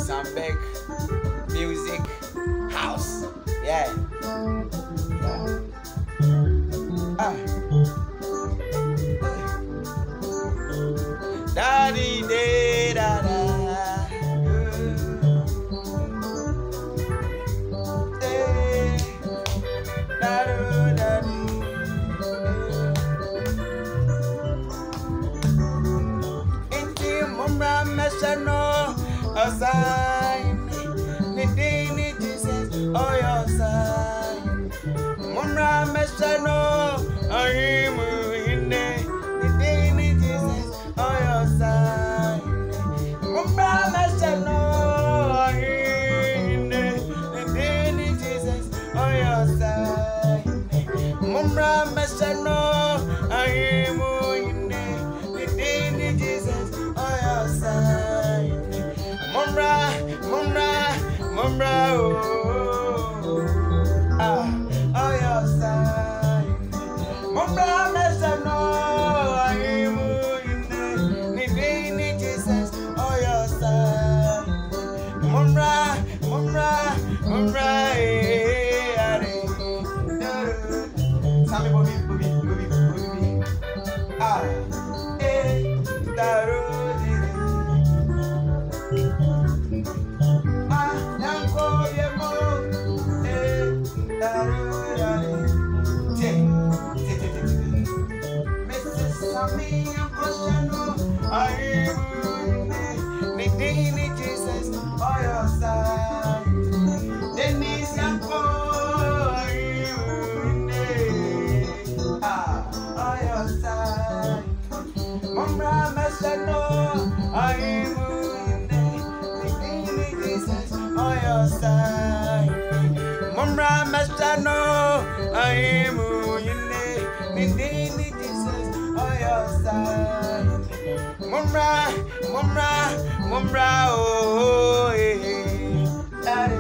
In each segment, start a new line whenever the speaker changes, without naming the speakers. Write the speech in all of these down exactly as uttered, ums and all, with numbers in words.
Sambek, music, house. Yeah. Yeah. Ah. Daddy, day, da, da. Day, da, da, da, da. Mumra Meshano, Assign, Nidini Jesus, oh your sign. Mumra Meshano, Ahimu Hinde, Nidini Jesus, oh your sign. Mumra Meshano, Ahinde, Nidini Jesus, oh your sign. Mumra Meshano, Ahimu Hinde, Nidini Jesus. Mumra, Mumra, Mumra, oh, ah, oh, your side. Mumra, Meshano, Ahimu, Nidini, Jesus, oh, your side. Mumra, Mumra, Mumra, eh, Sammy, Bobby, Bobby, Bobby, Bobby, ah, eh, Daro. Nidini Jesus, oh your side. Denise Yanko, ah, oh your side. Mumra Meshano, Nidini Jesus, oh your side. Mumra Meshano, Nidini Jesus, oh your side. Mumra, Mumra, Mumra, oh, eh, daddy,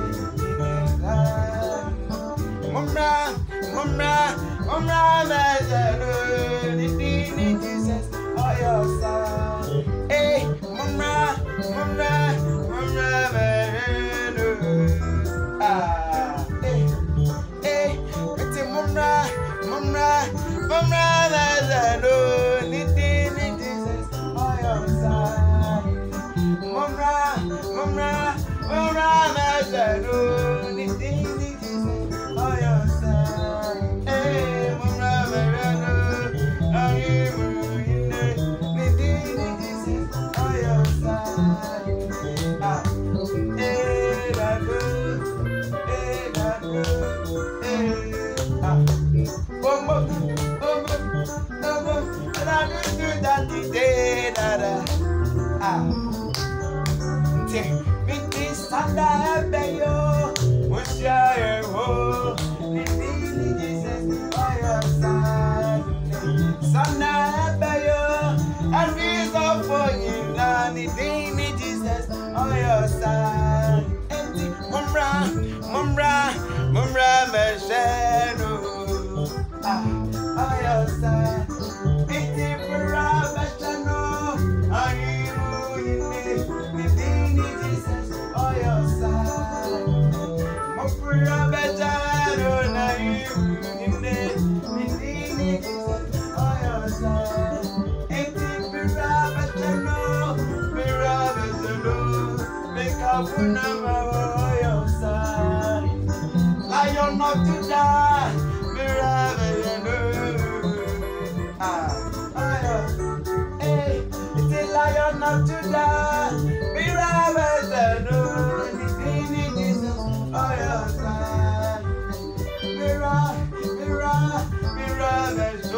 Mumra, Mumra, Mumra, Meshano, Nidini Jesus, oh your side. Eh, Mumra, Mumra, Mumra, Meshano, ah, eh, eh, it's Mumra, Mumra, Mumra, Meshano, Nidini Jesus, oh your side. Mumra, Mumra, Mumra, Meshano, Nidini Jesus, oh your side. Eh, Mumra, Meshano, Ahimu, Nidini Jesus, oh your side. Ah, eh, da do, eh, da do, eh, ah, boom, boom, boom, boom, boom, da do do da di da da da, ah. Miti sanda ebeyo, Musha ewo, Nidini Jesus, oh your side. Sanda ebeyo, and we go for you now, Nidini Jesus, oh your side. Mumra, Mumra, Mumra Meshano, ah, oh your side. Miti Mumra Meshano, Ahimu Nidini Jesus, oh your side. Mumra Meshano, Ahimu Nidini Jesus, oh your side. Miti Mumra Meshano, Mumra Meshano, make up for number. I am not to die, ah, I am, hey, it's a lion not to die, Nidini Jesus, oh your side, Mira, Mira, Mira,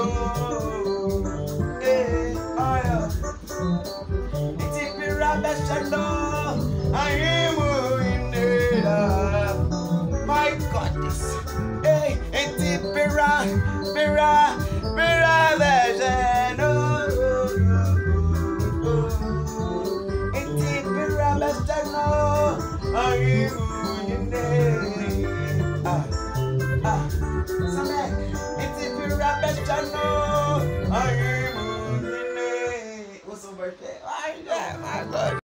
hey, I am, it's a Mira, I am in the my goddess, hey, it's a Mira, Mira, Mira, version, oh, oh, oh. It's a Mira, version, oh, are you in there? Ah, ah, Sambek, it's a Mira, version, oh, are you in there? What's your birthday? Oh, yeah, my God.